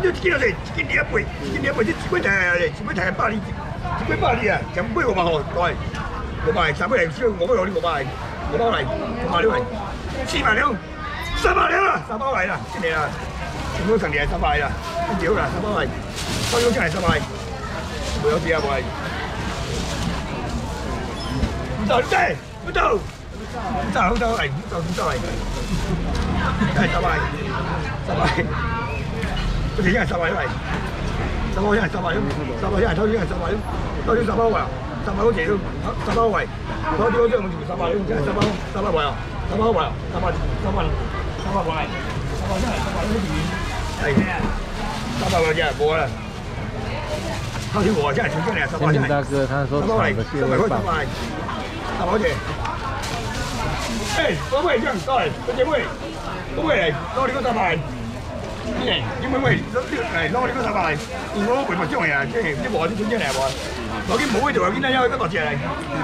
就1斤嘞，1斤200，1斤200，这1尾台嘞，1尾台100厘，1尾100厘啊，将8500好，对，500，3尾来，5尾你500，500来，500来，400了，300了啦，300来啦，真的啦，全部上来300啦，真了啦，300来，到底上来300，不要钱啊，不来，不到，不到。好走嚟，係300，佢哋一係300嚟，300一係300咯，300一係偷啲係300咯，偷啲300位啊，300好謝都300位，偷啲嗰張我條300咯，真係300位啊，300位啊，300位，300真係300咯，係300位啫，冇啦，偷啲我真係全真係300真係大哥他說炒的蟹味棒 ，300好謝。哎，多位這樣對，這位，多位嚟，攞你嗰300，因為攞你嗰300，如果回物將嚟啊，即係啲貨啲錢真係喎，攞啲冇喺度，有啲咧有一個隻嚟，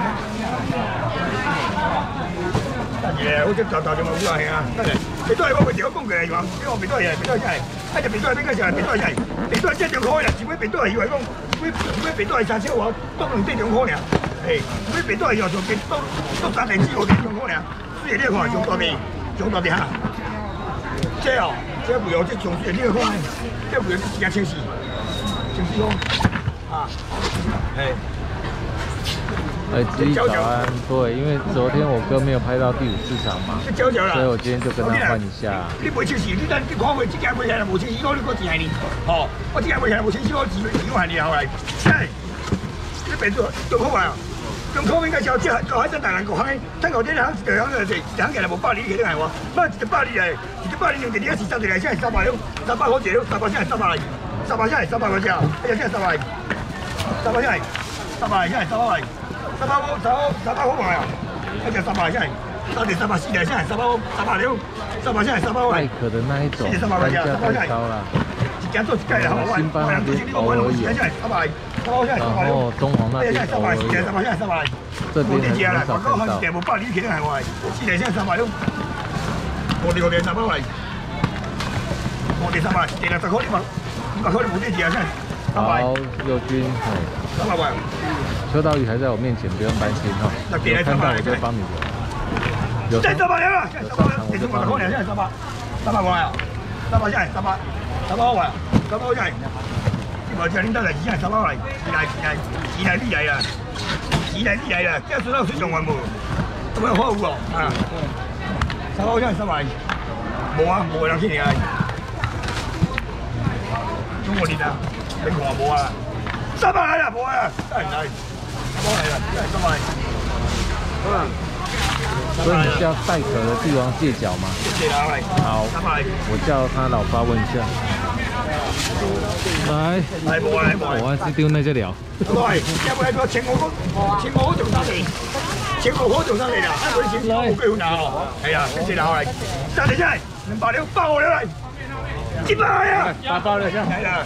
得嘢，好似就冇關係啊，得嚟，你都係嗰個條工具嚟講，呢個邊都係，邊都係真係，一隻邊都係邊個就係邊都係真係，邊都係真係開啊，前面邊都係以為講，前面邊都係賺錢喎，都用啲兩開啊，誒，前面邊都係又做邊都賺定知我哋兩開啊。呢個係用到啲嚇，即係這不要這種是呢個講，這不要時間清洗講啊， 子怡早安，對，因為昨天我哥沒有拍到第5市場嘛，所以我今天就跟他換一下。 你袂清洗，你等你看會這間會係無清洗，我你個錢係你，哦，我這間會係無清洗，我錢係你後來，係，你變做好壞啊？用口應該就即係就喺真大人個坑，聽頭啲人就響度食，肯定係冇8厘嘅都係喎，乜100厘嚟，100厘用地點一時收地嚟先係300了，300好謝了，300先係300嚟，300先係300個啫，哎呀先係300嚟，300先係300嚟先係300嚟，300好賣啊，一隻300先係，收地300先係300了，300先係300嚟， 艾可的那一種單價太高了。 新巴那邊偶爾有，然後中華那邊偶爾有，這邊很少看到。好，佑君，秋刀魚還在我面前，不用擔心哈，有看到我就幫你留。有上場我就幫你留。300好啊，300好真係，呢個真係拎得嚟，真係300嚟，二嚟呢嚟啊，即係算到水上運喎，咁樣好喎，啊，300好真係300，冇啊，冇2千年啊，中國年啊，你話冇啊，300嚟啦，冇啊，真係唔係，300嚟啦，真係300，好啦。所以你叫帶殼的帝王蟹腳嗎？好，我叫他老爸問一下。來，我還是丟那隻了。 來，要不然說請我做生意，請我做生意啦，嗰啲錢冇機會拿哦。係啊，跟住拿嚟，生意真係200了，8我了嚟，700啊，8了，真係啦。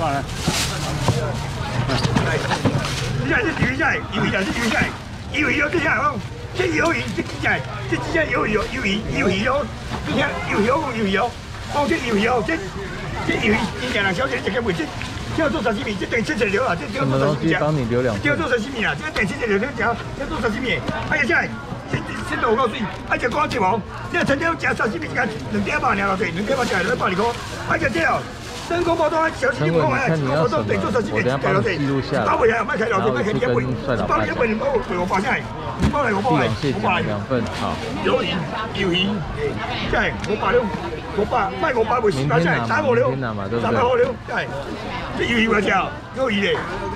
呢係啲魚真係，魚就啲魚真係，魚有啲真係。這魷魚，這真係，這真係魷魚咯，你睇魷魚哦，講這魷魚哦，這魷魚真正啦，小姐你食嘅袂這，這要做沙西米，這等7隻了啊，這要做沙西米啊，這要做沙西米啊，這等7隻了，你食，要做沙西米，哎呀，真係，先到我告訴你，哎只光隻王，你成日食沙西米，而家2點半了，對，2點半食200塊，哎只這哦。真空包裝小雞公啊，真空包裝對做實際嘅，對，8位啊，唔係睇落去，唔係睇1位，8位1位唔好陪我發先係，5包嚟我包嚟，5包2份，好。魷魚，真係500了，500，唔係500會400真係300了，300好了，真係，這魷魚嗰隻，魷魚嚟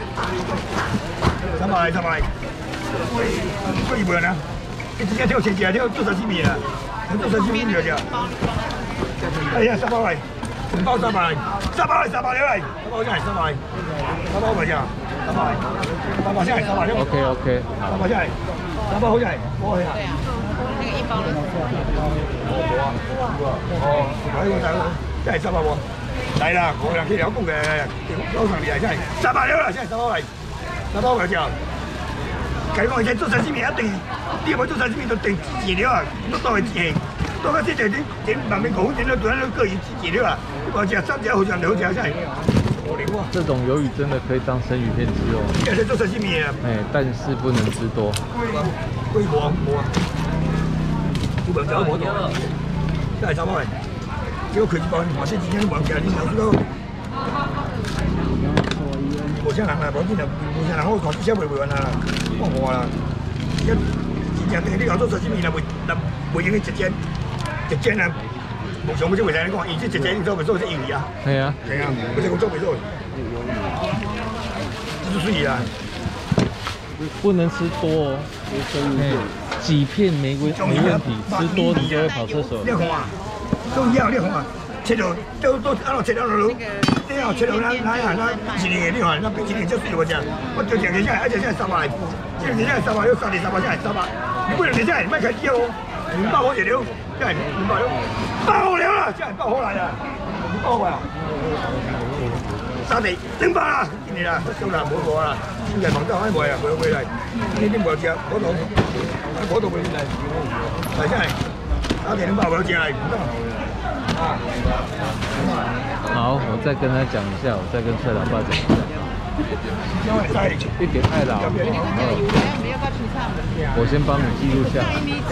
，300，可以唔啊？你直接跳前幾啊？跳做實際面啊？做實際面嗰隻，哎呀，300位。包300嚟，300嚟，300了嚟，300真係300咪啫，300先係300了。 OK， 300真係，300好真係，我去啊。 那個1包的。 冇啊，呢個大佬真係300喎，嚟啦，我兩期有工嘅，樓上面係真係300了啦，真係300嚟，300嘅時候，計我而家做沙西米一定，呢個做沙西米就定自然了啊，都當係自然。多個即係點慢慢講，點都做緊個自然了啊！我食3隻好似人哋好似真係。 这种鱿鱼真的可以当生鱼片吃哦。 现在做生意面啊。 哎，但是不能吃多。 龟壳冇啊，基本上冇多。真係走開，只要佢包，或者之前冇嘅，你有時候冇請人啦，冇啲人冇請人，我講之前會揾啦，我啦，一之前你講做生意面啦，會影啲直接啊，冇上冇即係你講，而且直接你做咪做啲魚啊？ 係啊， 係啊，冇即係咁做咪做，就是水啊。 不能吃多哦。几片没问题，吃多你就会跑厕所。 你看啊，都一样，你看啊，切到都按照切到路，你要切到那一年你看，那一年就水我讲，我就讲一下，而且现在300，现在现在300又3.3百，现在300，你不能现在卖开机哦，500好一了，现在500了，8好了啦，现在8好来了，8好啊。3地200啦，今年啦，收啦，冇貨啦，現在忙得開賣啊，冇回來，呢啲冇隻，嗰度冇嚟，係真係3地200冇隻嚟，唔得啊！ 好，我再跟他講一下，我再跟蔡老爸講一下。一點愛老，我先幫你記錄下。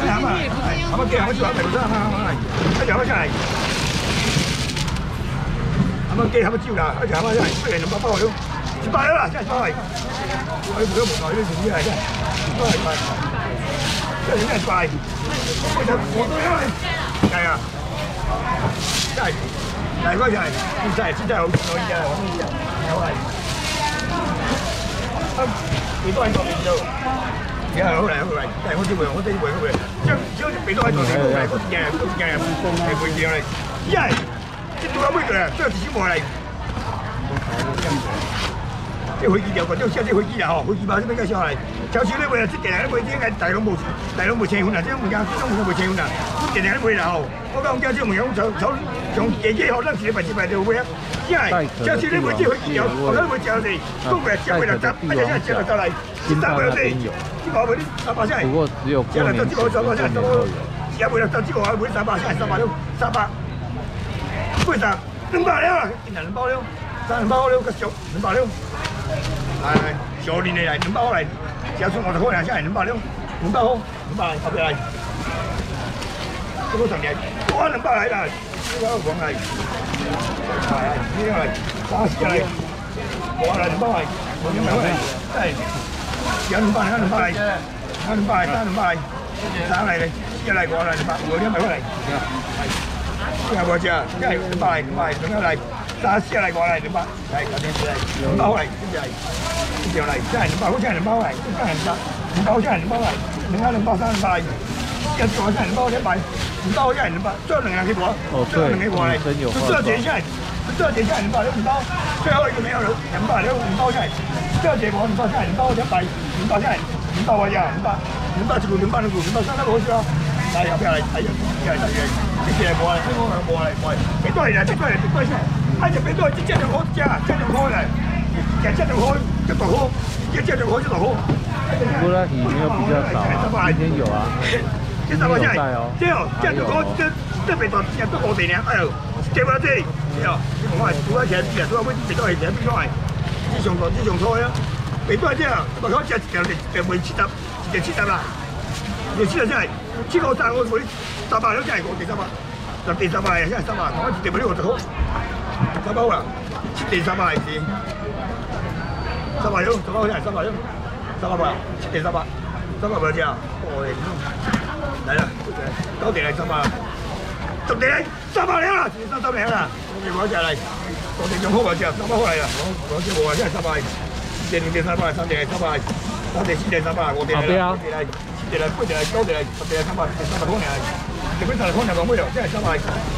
咁啊，幾盒招啦，一隻盒真係不如200包咗，200啦，真係收嚟。我啲冇咗無奈呢條魚係真係，都係快，真係快。我都係啊，真係大哥就係真係好可以啊，有係。你都喺度邊度？而家好嚟好嚟，真係好少會，我真係會好嚟。將俾多喺度，你都係嗰啲嘢係會叫你，一係。做緊咩嘅？都係自己過嚟。即係佢見有個，即係佢見啊！佢見嘛，啲咩嘅上嚟？就算呢位啊，即係人都會點解大佬冇車款啊？即係唔間中冇車款啊！啲人都會啦後，我講家姐唔用從姐姐學得自己咪自咪就會啊！因為就算呢位即係佢見有，我都會借我哋，都會借佢嚟執，一日借嚟就嚟，300我哋，呢個嗰啲300真係， 不過只有過年期間才有。 有會啦，就呢個會300真係300咯，300。為啥200了？今年200了，200了，個小200了。係小年嚟200嚟，就算我哋開人真係200了，200好，200後邊嚟。這個成年，我200嚟啦，呢個講係，係呢個嚟，30嚟，我嚟200嚟，我200嚟，真係有200嚟，200嚟，200嚟，300嚟，3嚟，4嚟，我嚟200，我200嚟。係冇錯，即係200嚟，200嚟，30嚟過嚟200，係嗰啲嚟，200好嚟，跟住係呢條嚟，真係200好，真係200嚟，真係200好，真係200嚟，200 300嚟，一個真係200 100，200好真係200，將2人幾個，將2幾個嚟，佢將自己真係，佢將自己真係200都唔多，最後一個沒有200都200真係，將自己我200真係200 100，200真係200或者200就200都200300好少，係入邊嚟睇，係睇嘅。你見係冇啊？香港係冇啊！俾多人啊！俾多人，俾多人，一隻俾多人，隻就好，隻就開嚟，隻就開，一度好，隻就開，一度好。 不過魚沒有比較少啊，今天有啊，今天有帶哦。 隻就開，即俾多人都我哋呢，哎呦，隻乜啫？喲，你講係做一隻啲人都話俾俾多人，俾多人，自從開啊，俾多人啫，咪開隻就會切得，就切得啦。你切啊真係，切過曬我會。300都真係我哋300，就地300係真係300，我哋冇呢個就好，300好啦，切地300係先，300咗，300真係300咗，300啦，切地300冇啫啊，我哋嚟啦，多地嚟300啦，逐地嚟300啦，300啦，我哋攞隻嚟，我哋用好嗰隻300好嚟啦，我隻我真係300，地2地300，3地係300，3地4地300，我哋嚟啦，地嚟8地嚟9地嚟10地係300好嚟。你俾曬嚟康人講咩樣？真係300，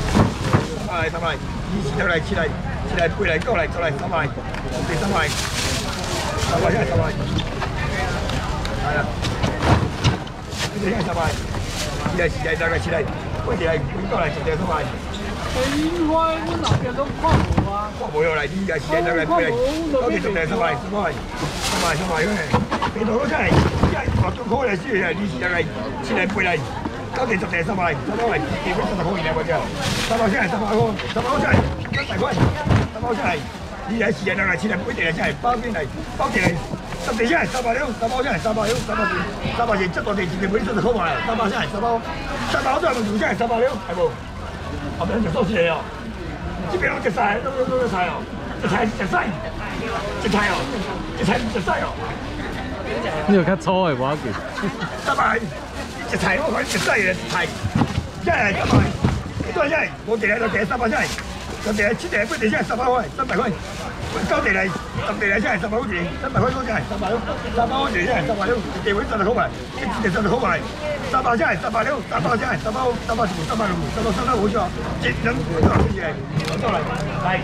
以前就嚟切嚟8嚟9嚟10嚟300，地300真係300，係啊，呢啲真係300，大概切嚟8地嚟9嚟10地300。 應該我那邊都跨湖啊。 跨湖又嚟啲係大概8地9地10地300，地圖都真係落咗開嚟先係以前就係切嚟8嚟。9地10地300嚟，300嚟，基本30好而家嗰隻，300真係300好，300好真係，一大塊，300好真係， 你来4人来7人不一定来，才包进来，包进来，10地才360，3包才360，3包是这多地一个每做就好嘛，3包才3包再问住才360，系无？后边就做起来哦，这边拢食晒，都食菜哦，食菜食晒，食菜哦，食菜食晒哦。 你有较粗的无要紧。 300，食菜我看食晒的菜，这来300，对这5地来就地300才。10地来7地来8地才300块，300块。9地来10地来才300块钱，300块多才300，300块钱才360，地位30好嘛，一地30好嘛，300才360，300才300，360，360我少，1人多少钱？多少来？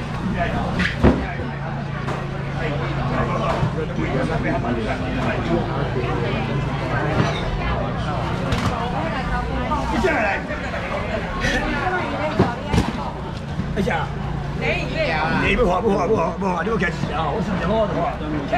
一下来。哎呀！你不好，你要开始调，我是调好的话，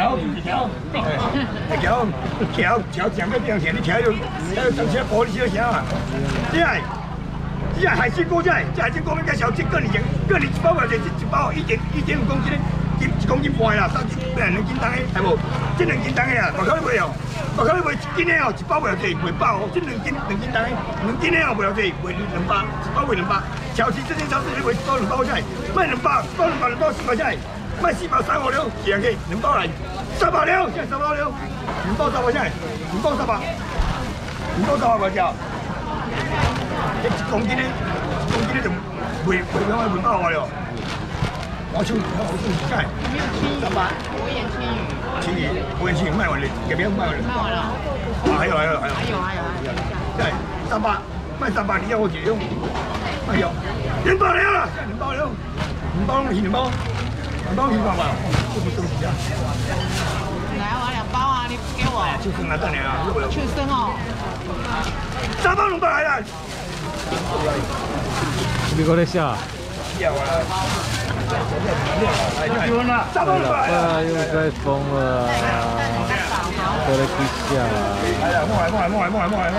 调，讲个两天，你调要等些玻璃小声啊，这海鲜锅这海鲜锅应该小斤，各你一包了，一包1.5公斤，1公斤半啦，3斤2斤重的，系无？这2斤重的啊，不可能袂哦，不可能袂1斤的哦，一包袂了济，袂饱哦，这2斤重的，2斤的哦袂了济，袂200，一包袂200。超市这间超市你卖1包2包才，卖2包，1包2包400才，卖4包356，一样去2包来，360，现在360，2包300才，2包300块钱，这1公斤的就袂饱我了。我手菜，300， 我演青鱼，卖完了，这边卖完了。还有，对，300，卖300，你要我几用？哎呦，2包了啦，2包了，2包是2包吧？这不东西啊。 来，我2包啊，你给我。 就生啊，等下啊， 去生哦。 3包2包来了。 你搁在笑？ 笑啊！3包2包来了。 又在疯了啊！搁在去笑啊！ 来了，莫来。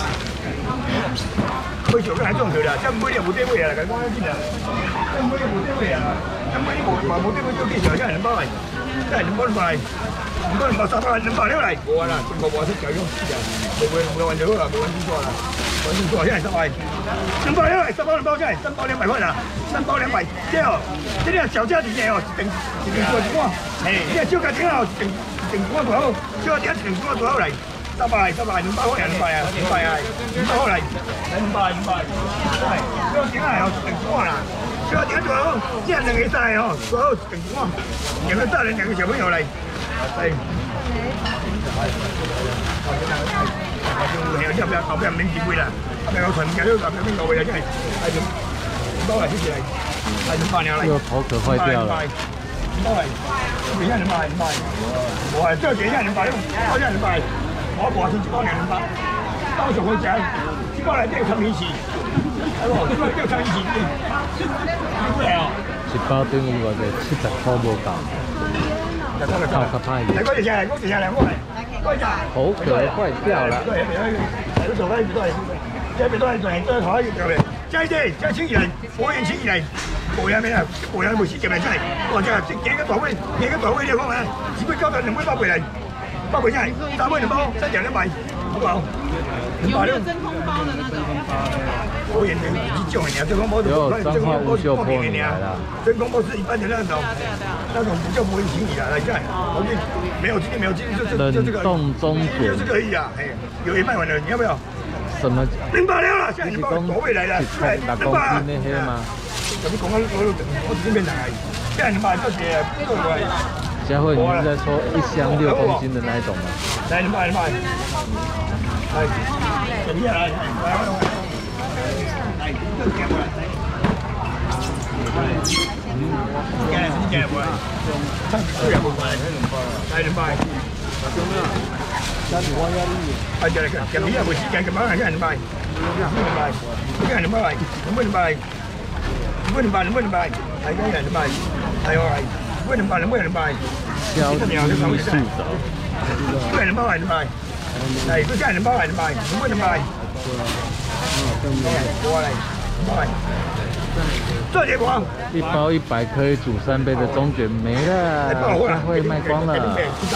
每上个来种去啦，这每日无地位啊，甲讲紧啦，这每日无地位啊，这每日无地位就计小，这2包来，这2包2包来，2包3包2包了来，无啦，全部无出条用，没完就好啦，没完就错啦，完就错，现在3包了来，3包2包这3包200块啦，3包200，对哦，这个小价钱哦，一顿做一碗，嘿，你小价钱哦，一顿碗多好，小价钱1顿碗多好来。300来，200块呀，200啊，200好来，200，小点来哦，1顿碗啦，小点多好，这2个菜哦，多好1顿碗，2个大人2个小朋友来，哎，要不要后边免几位啦？后边我全家都后边免5位啦，真系，来2包来，谢谢来，200了来， 又头壳坏掉了。 2包来，等一下200，我这等一下200用，好像200。我外天1包200，包上去食，1包内底有3米匙，係喎，1包内底有3米匙，你過嚟哦。 1包等於話就70塊冇夠，靠較歹嘅。 嚟嗰隻嚟，嗰隻嚟，我嚟，嗰隻。 頭殼壞掉了。 嚟都做翻，都係，即係都係都係可以做嘅。即係即係青魚嚟，火焰青魚嚟，無嘢咩啊？無嘢冇事嘅咪真係，哇！真係即幾個大位你講啊，只不過交到2杯包回嚟。包回下来，3杯2包，3兩200，好不好？ 有没有真空包的那种？ 我演的一种呀，真空包真空包是不便宜的，真空包是一般的那种，那种比较不会行李的，来看，我就没有今天就这个， 冷冻中卷， 就这个而已啊，哎，有也卖完了，你要不要？ 什么 200了，现在2包多回来了，200啊， 那些吗？ 怎么讲我只是面谈而已，现在200这些够了。 佳慧，你是在说1箱6公斤的那一种吗？ 来，200，来，等一下来，这个过来，进来过来，唱200过来，来200，啊，进来看，今天没时间，干嘛来200？200，来200，哎呦，200， 消极速走。 200来，来，都200来，200，过来，200。 这结果。 1包100可以煮3杯的中卷没了，将会卖光了。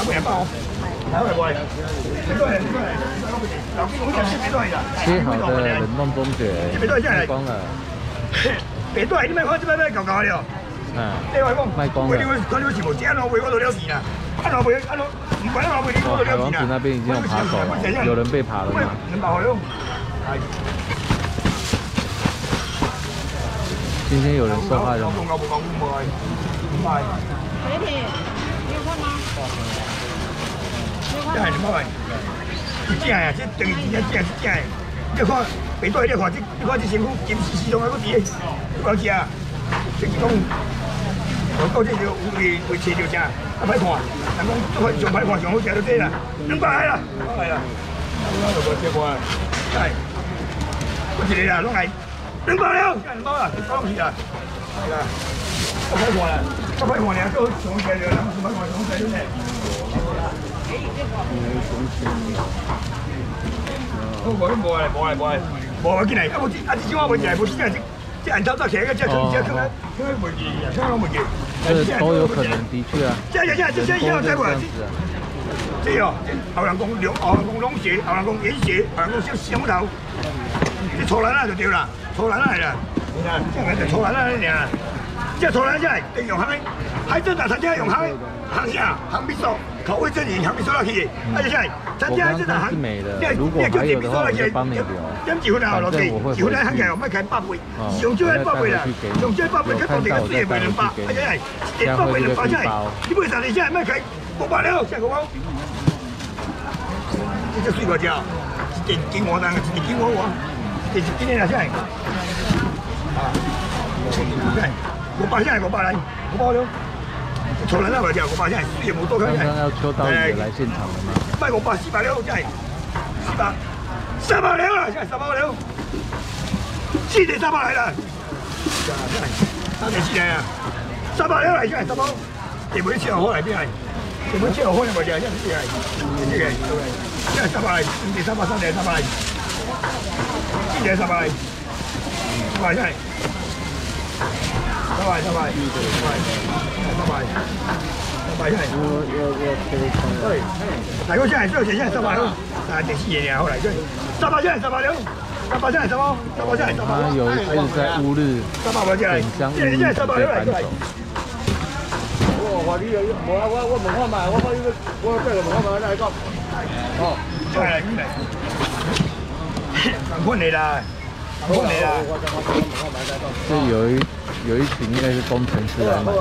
切好的冷冻中卷卖光了。 别对，你卖看这摆搞搞了。 卖光了。 看你是无钱咯，卖我都了钱啦。按怎卖？按怎唔管按怎卖，你我都了王钱啦。 子那边已经有扒手了，有人被扒了吗？今天有人受害了吗？ 肥品，你有看吗？ 这还是冇哎，是正呀，这等于真正正是正的。你看，别对，你看这，你看这身躯金丝丝拢还搁伫个，有食啊？这是讲，我到这就会切着食，啊歹看，人讲上歹看上好食就这啦，200来啦，来啦，我就无接过来，来，我一个啦，拢来，200了，200啦，讲是啦，是啦，我歹看啦，我歹看俩，都上好食着，人上歹看上好食着呢。无进来，这种我袂进来，无进来这按头早起来，这可能袂记，可能袂记。 这都有可能，的确啊。 这以后再话，这哦，后人讲龙血，后人讲眼血，后人讲小头，你错人啦就对啦，错人啦啦，这个就错人啦尔。这错人来，就用海珍大餐厅用海啥米素。口味正营，行米收落去，而且参加这场行， 如果还有的话，我就帮你留。 点几分啊？落地，几分来行起来，卖开8倍，上少来8倍啦，上少8倍，较当地个水卖200，而且1百倍200起来，你买30只卖开500了，下个我，这水多少？一斤5担，一斤5万，一斤的啦，下来，啊，500下来500来，500了。错人啦，袂掉500只，水也无多开。 刚刚要秋刀鱼来现场了吗？ 卖500、400了，只300了啦，现在300了，4点300来啦，3点4来啊，300了来，现在300，也袂7好来边来，也袂7好来袂掉，现在边来，这个，现在300来，2点300、3点300来，4点300来，300现在。300，对，大哥现在这现在300了，点4年后来对，300现在300了，300现在300现在300。 他有一次在乌日返乡乌日被搬走。 我你我问看嘛，我这个问看嘛来讲，哦， 来，赶快来啦！ 这有一群应该是工程师来买。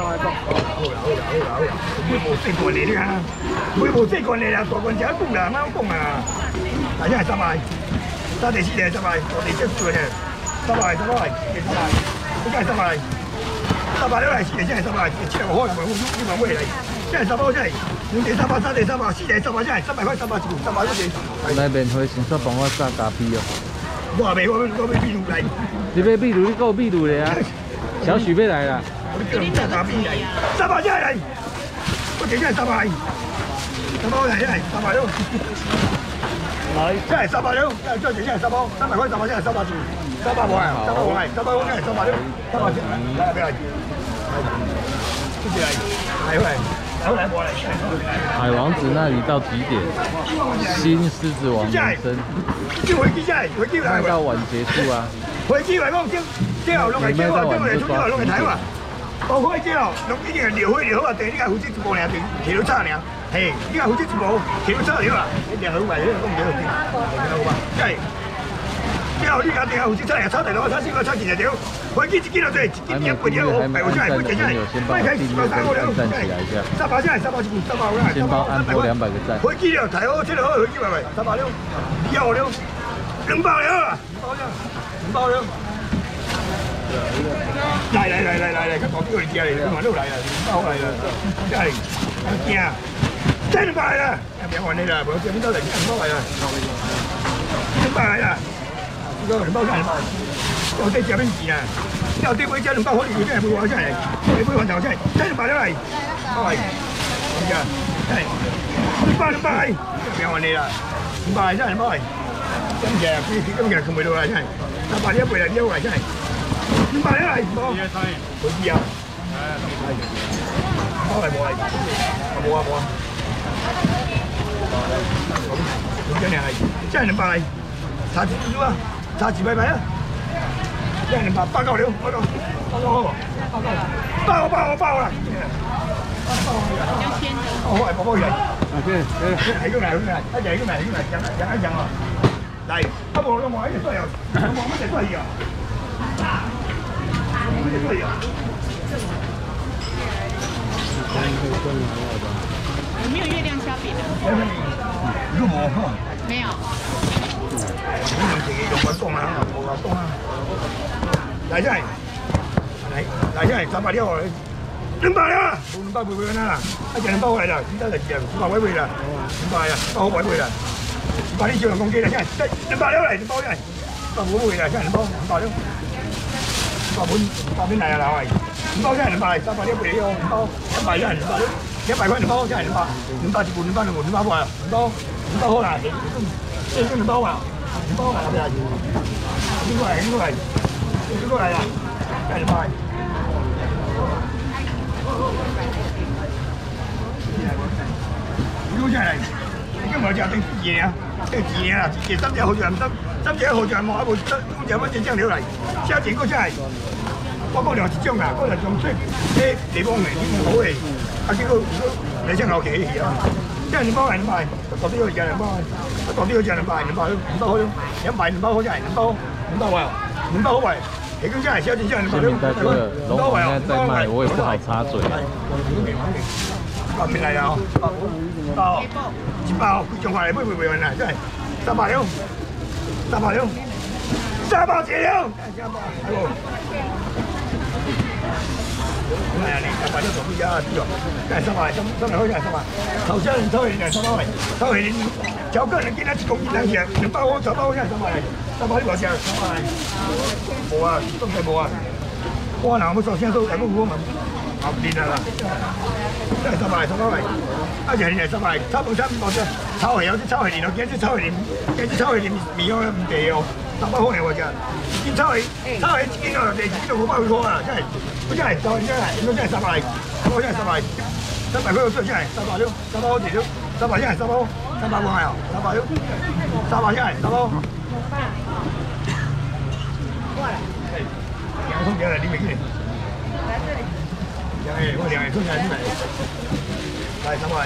每无细罐的啦，每无细罐的啦，大罐只讲啦，哪有讲啊？大家系300，3点4点300，我哋这做嘅300，你家系300了来，4点现在300，7个好来，你问未来，现在300现在2点300、3点300、4点300，现在300块300一300块钱。 来免费先说帮我炸咖啡哦。 我要秘鲁来。 你要秘鲁，你够秘鲁的啊！小许要来啦。 你炸咖啡来，300现在来，我现在300来，300来，现在300了。来，现在300了，这现在300块300，现在300几，300块，300块，300块现在300了，300钱，来不来？谢谢来，来回来。 海王子那里到几点？新狮子王人生。卖到晚结束啊！ 飞机来讲，这后弄来这话，这回出这后弄来台湾。包括这后，弄一定撩火啊！第你家负责一步尔，提到炒尔，嘿，你家负责一步，提到炒了啊！你两好买，你讲唔对，好吧？对。这后你家定下负责炒尔，炒大佬，炒小个，炒几条条。飞机1斤就对，1斤2贵条哦，哎，我现在不减价，卖开400、300了，300现在300一300我先帮安波200个赞。 飞机了，台好，这个好，飞机买300了，200了，200了，200了。来，佢講叫你知啊，你話都嚟啦，200嚟啦，真係驚啊，真200嚟啦，唔好話你啦，我這邊都嚟200嚟啦，200嚟啦，呢個200真係200，我哋這邊錢啊，之後啲杯真200可以真係會話真係，你杯飯頭真係真200咗嚟，200嚟，真係200嚟，唔好話你啦，200真係200嚟，今日佢未到啦真係，300一倍啦，100嚟真係。 200了来，冇。飞机啊？冇嚟冇嚟，冇啊冇啊。咁真係，真係200嚟，差幾多啊？差幾百啊？真係200，8嚿料，8嚿好，包啦。好係包嘢。係咁嚟，一樣啊！嚟，一部都冇，一隻都有，冇乜隻都係啊！乜隻都係啊！ 有没有月亮虾饼的？ 如果冇， 没有。 你用自己用個檔啊，冇個檔啊！嚟真係，嚟真係300條，200啦，200回回啦，一隻200回嚟啦，依家就200回回啦，200啊，200好回回啦，200啲小人公雞啦，真係200條嚟，200真係，200回回啦，真係200條，200本嚟啊，嗱喂，200真係200，300條俾你喎，100真係200條，100塊200真係200，200一半200兩半200塊啊，200好啦，這個200啊，200係咪啊？應該係啊，真係200。如果真係，今日就定2年啊，定2年啦，3隻好像唔得，3隻好像冇一部公仔乜嘢醬料嚟，車整個真係，我嗰兩支醬啊，嗰兩醬出啲地方嚟，啲好嚟，啊結果你真係有幾啊？真係200係200，到啲去就200，到啲去就200好，200好真係200位，200好位。你跟下来，小姐叫你把明在这个龙王现在在卖，我也不好插嘴。 面嚟啊！100包，佢仲話你杯會運啊！真係300兩，300兩，300幾兩，係喎。係啊，你300兩做咩啊？真係300，真係好真係300。頭先你抽起嚟300位，抽起你找個人見得1公斤2隻，2包好，3包好真係300嚟，300呢個隻300嚟。冇啊，真係冇啊！我嗱我首先都係嗰個啊練啦，真係300嚟，一隻係300，差唔多啫。炒係有啲炒係練，我見啲炒係練面咗唔地哦，300好嚟喎真。見炒係見到人哋知道冇包佢錯啊，真係，真係就係真係，應該真係300嚟，我真係300嗰個真係300了，300好啲了，300真係300好，300個係啊，300了，300真係300好。2送2嚟，你未見？來這裡。我2送2嚟，來300。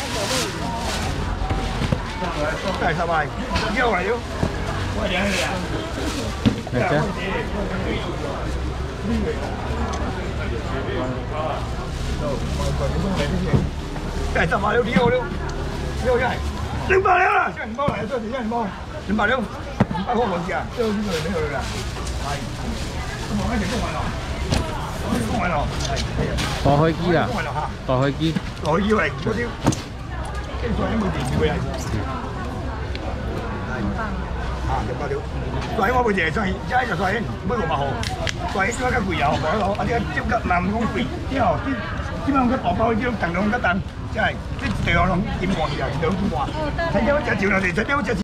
來300，要來了，我2嚟啊。 來這。 來300了，2了，2來，200了，現在200來，這幾件200，200了，200好東西啊，最後這個沒有了。 大飛機啦，大飛機。 大飛機嚟，嗰啲跟住有冇電視佢嚟？200條。大我部嘢上，而家就上每600號，大點解貴啊？我哋超級難講貴，之後點解大包啲等兩個等，真係啲地方點過嚟啊？2點半，睇咗隻照我哋，睇咗隻。